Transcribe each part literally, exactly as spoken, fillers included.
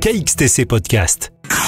K X T C Podcast.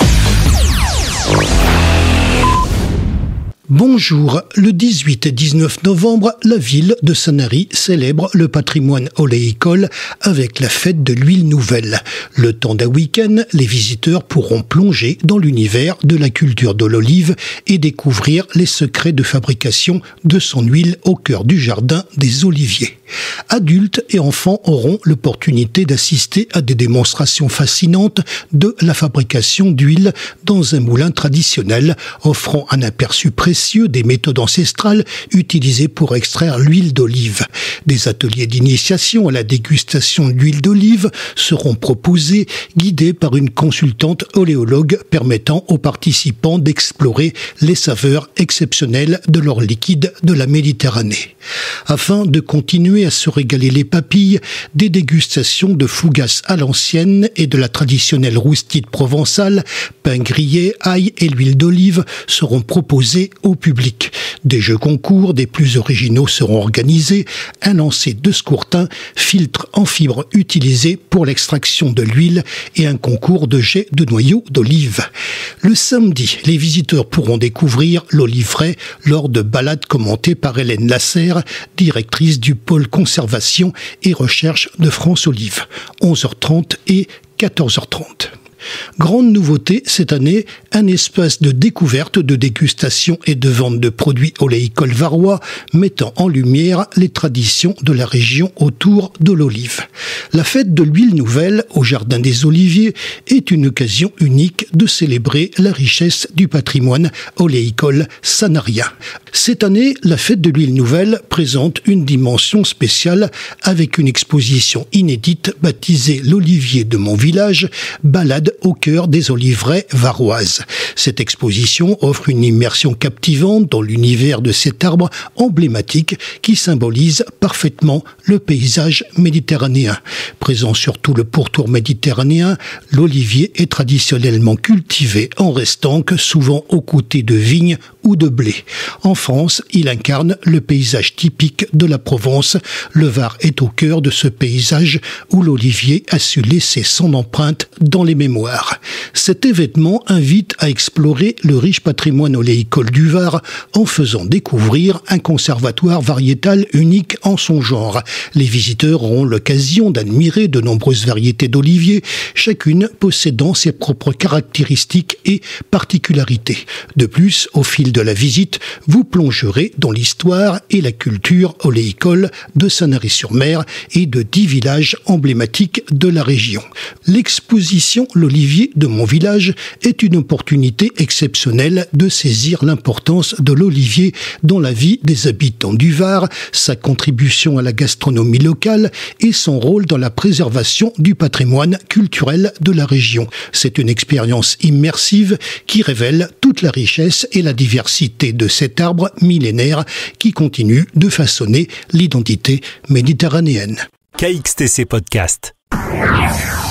Bonjour, le dix-huit et dix-neuf novembre, la ville de Sanary célèbre le patrimoine oléicole avec la fête de l'huile nouvelle. Le temps d'un week-end, les visiteurs pourront plonger dans l'univers de la culture de l'olive et découvrir les secrets de fabrication de son huile au cœur du jardin des oliviers. Adultes et enfants auront l'opportunité d'assister à des démonstrations fascinantes de la fabrication d'huile dans un moulin traditionnel, offrant un aperçu précis des méthodes ancestrales utilisées pour extraire l'huile d'olive. Des ateliers d'initiation à la dégustation d'huile d'olive seront proposés, guidés par une consultante oléologue permettant aux participants d'explorer les saveurs exceptionnelles de leur liquide de la Méditerranée. Afin de continuer à se régaler les papilles, des dégustations de fougasse à l'ancienne et de la traditionnelle roustide provençale, pain grillé, ail et l'huile d'olive seront proposées au public. Des jeux concours des plus originaux seront organisés, un lancer de scourtin, filtre en fibre utilisé pour l'extraction de l'huile et un concours de jet de noyaux d'olive. Le samedi, les visiteurs pourront découvrir l'oliveraie lors de balades commentées par Hélène Lasserre, directrice du pôle conservation et recherche de France Olive, onze heures trente et quatorze heures trente. Grande nouveauté cette année, un espace de découverte, de dégustation et de vente de produits oléicoles varois mettant en lumière les traditions de la région autour de l'olive. La fête de l'huile nouvelle au Jardin des Oliviers est une occasion unique de célébrer la richesse du patrimoine oléicole sanarien. Cette année, la fête de l'huile nouvelle présente une dimension spéciale avec une exposition inédite baptisée l'Olivier de mon village, balade au cœur des oliveraies varoises. Cette exposition offre une immersion captivante dans l'univers de cet arbre emblématique qui symbolise parfaitement le paysage méditerranéen. Présent sur tout le pourtour méditerranéen, l'olivier est traditionnellement cultivé en restanque, souvent aux côtés de vignes ou de blé. En France, il incarne le paysage typique de la Provence. Le Var est au cœur de ce paysage où l'olivier a su laisser son empreinte dans les mémoires. Cet événement invite à explorer le riche patrimoine oléicole du Var en faisant découvrir un conservatoire variétal unique en son genre. Les visiteurs auront l'occasion d'admirer de nombreuses variétés d'oliviers, chacune possédant ses propres caractéristiques et particularités. De plus, au fil de la visite, vous plongerez dans l'histoire et la culture oléicole de Sanary-sur-Mer et de dix villages emblématiques de la région. L'exposition L'Olivier de mon village est une opportunité exceptionnelle de saisir l'importance de l'olivier dans la vie des habitants du Var, sa contribution à la gastronomie locale et son rôle dans la préservation du patrimoine culturel de la région. C'est une expérience immersive qui révèle toute la richesse et la diversité de cet arbre millénaire qui continue de façonner l'identité méditerranéenne. K X T C Podcast.